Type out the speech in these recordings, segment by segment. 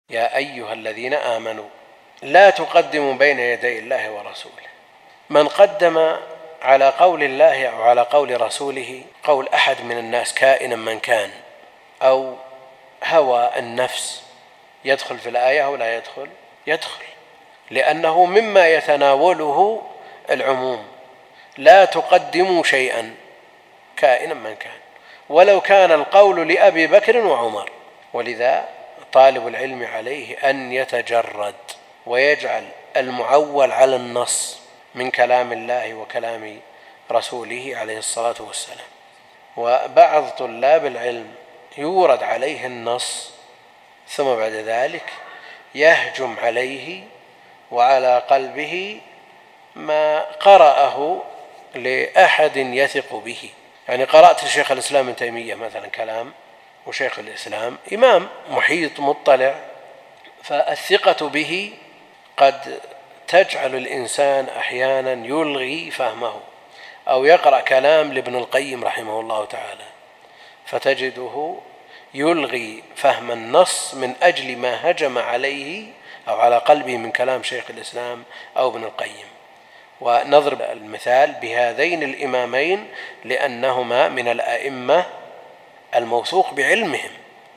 يا أيها الذين آمنوا لا تقدموا بين يدي الله ورسوله. من قدم على قول الله أو على قول رسوله قول أحد من الناس كائنا من كان أو هوى النفس يدخل في الآية أو لا يدخل؟ يدخل، لأنه مما يتناوله العموم. لا تقدموا شيئا كائنا من كان، ولو كان القول لأبي بكر وعمر. ولذا طالب العلم عليه أن يتجرد ويجعل المعول على النص من كلام الله وكلام رسوله عليه الصلاة والسلام. وبعض طلاب العلم يورد عليه النص ثم بعد ذلك يهجم عليه وعلى قلبه ما قرأه لأحد يثق به. يعني قرأت لشيخ الإسلام ابن تيمية مثلا كلام، وشيخ الإسلام إمام محيط مطلع، فالثقة به قد تجعل الإنسان أحيانا يلغي فهمه، أو يقرأ كلام لابن القيم رحمه الله تعالى فتجده يلغي فهم النص من أجل ما هجم عليه أو على قلبه من كلام شيخ الإسلام أو ابن القيم. ونضرب المثال بهذين الإمامين لأنهما من الأئمة الموثوق بعلمهم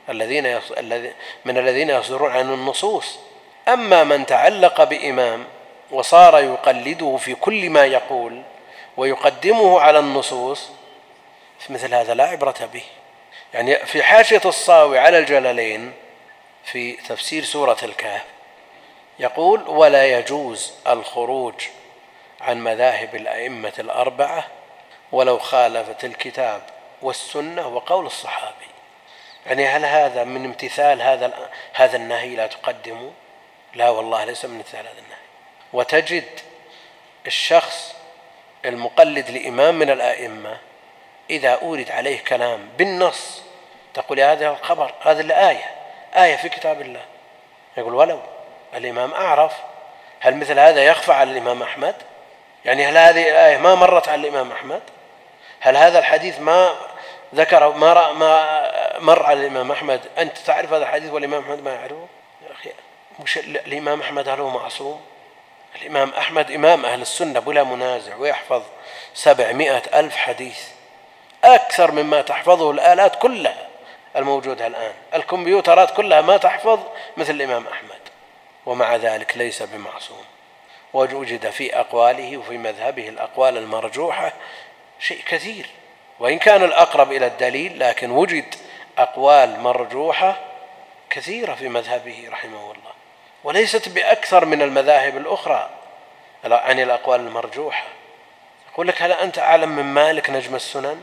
من الذين يصدرون عن النصوص. أما من تعلق بإمام وصار يقلده في كل ما يقول ويقدمه على النصوص، فمثل هذا لا عبرة به. يعني في حاشية الصاوي على الجلالين في تفسير سورة الكهف يقول: ولا يجوز الخروج عن مذاهب الأئمة الأربعة ولو خالفت الكتاب والسنة وقول الصحابي. يعني هل هذا من امتثال هذا النهي لا تقدموا؟ لا والله ليس من امتثال هذا النهي. وتجد الشخص المقلد لإمام من الأئمة إذا أورد عليه كلام بالنص تقول هذا الخبر، هذه آية في كتاب الله، يقول ولو الإمام أعرف. هل مثل هذا يخفى على الإمام أحمد؟ يعني هل هذه الآية ما مرت على الإمام أحمد؟ هل هذا الحديث ما ذكر ما مر على الإمام أحمد أنت تعرف هذا الحديث والإمام أحمد ما يعرفه؟ يا أخي مش الإمام أحمد هل هو معصوم؟ الإمام أحمد إمام أهل السنة بلا منازع، ويحفظ 700,000 حديث، أكثر مما تحفظه الآلات كلها الموجودة الآن. الكمبيوترات كلها ما تحفظ مثل الإمام أحمد، ومع ذلك ليس بمعصوم. ووجد في أقواله وفي مذهبه الأقوال المرجوحة شيء كثير، وإن كان الأقرب إلى الدليل لكن وجد أقوال مرجوحة كثيرة في مذهبه رحمه الله، وليست بأكثر من المذاهب الأخرى عن الأقوال المرجوحة. يقول لك: هل أنت أعلم من مالك نجم السنن؟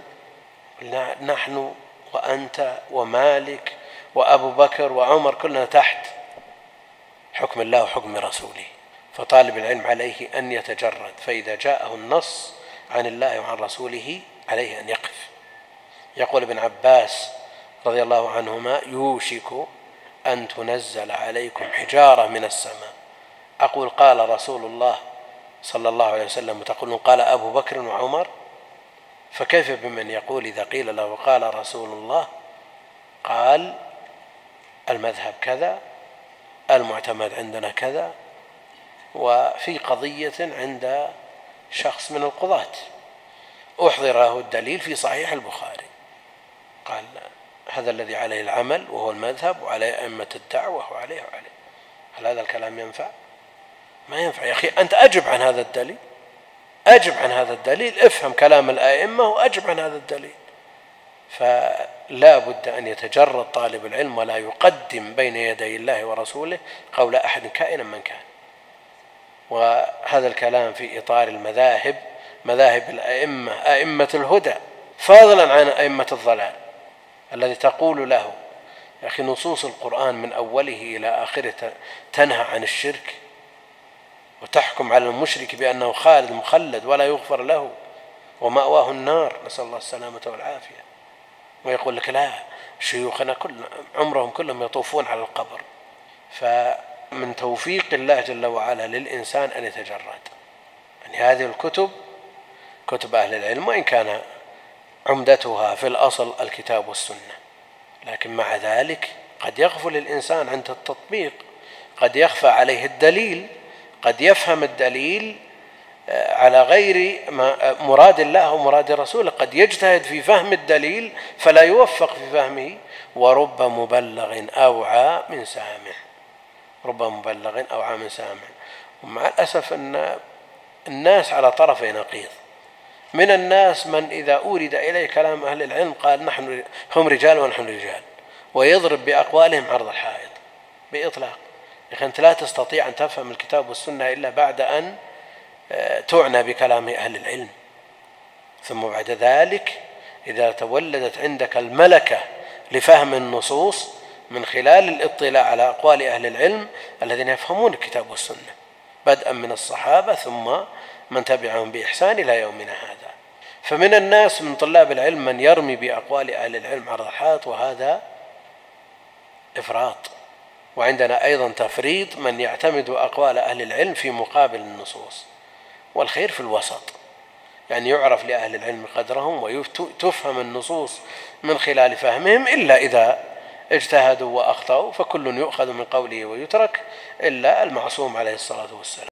نحن وأنت ومالك وأبو بكر وعمر كلنا تحت حكم الله وحكم رسوله. فطالب العلم عليه أن يتجرد، فإذا جاءه النص عن الله وعن رسوله عليه أن يقف. يقول ابن عباس رضي الله عنهما: يوشك أن تنزل عليكم حجارة من السماء. أقول قال رسول الله صلى الله عليه وسلم وتقولون قال أبو بكر وعمر؟ فكيف بمن يقول إذا قيل له قال رسول الله قال المذهب كذا، المعتمد عندنا كذا، وفي قضية عند شخص من القضاة أحضر له الدليل في صحيح البخاري قال هذا الذي عليه العمل وهو المذهب وعليه أئمة الدعوة وعليه. هل هذا الكلام ينفع؟ ما ينفع. يا أخي أنت أجب عن هذا الدليل، أجب عن هذا الدليل، افهم كلام الأئمة وأجب عن هذا الدليل. فلا بد أن يتجرد طالب العلم ولا يقدم بين يدي الله ورسوله قول أحد كائنا من كان. وهذا الكلام في إطار المذاهب، مذاهب الأئمة، أئمة الهدى، فاضلا عن أئمة الضلال الذي تقول له يا أخي نصوص القرآن من أوله إلى آخره تنهى عن الشرك، وتحكم على المشرك بأنه خالد مخلد ولا يغفر له ومأواه النار، نسأل الله السلامة والعافية. ويقول لك لا، شيوخنا عمرهم كلهم يطوفون على القبر. فمن توفيق الله جل وعلا للإنسان أن يتجرد. يعني هذه الكتب كتب أهل العلم، وإن كان عمدتها في الأصل الكتاب والسنة، لكن مع ذلك قد يغفل الإنسان عند التطبيق، قد يخفى عليه الدليل، قد يفهم الدليل على غير مراد الله ومراد رسوله، قد يجتهد في فهم الدليل فلا يوفق في فهمه. ورب مبلغ أوعى من سامع، رب مبلغ أوعى من سامع. ومع الأسف أن الناس على طرفي نقيض. من الناس من إذا أورد إليه كلام أهل العلم قال نحن هم رجال ونحن رجال، ويضرب بأقوالهم عرض الحائط بإطلاق. لكن أنت لا تستطيع أن تفهم الكتاب والسنة إلا بعد أن تعنى بكلام أهل العلم. ثم بعد ذلك إذا تولدت عندك الملكة لفهم النصوص من خلال الاطلاع على أقوال أهل العلم الذين يفهمون الكتاب والسنة بدءا من الصحابة ثم من تبعهم بإحسان إلى يومنا هذا. فمن الناس من طلاب العلم من يرمي بأقوال أهل العلم عرض الحائط، وهذا إفراط. وعندنا أيضا تفريط من يعتمد أقوال أهل العلم في مقابل النصوص. والخير في الوسط، يعني يعرف لأهل العلم قدرهم وتفهم النصوص من خلال فهمهم، إلا إذا اجتهدوا وأخطأوا فكل يؤخذ من قوله ويترك إلا المعصوم عليه الصلاة والسلام.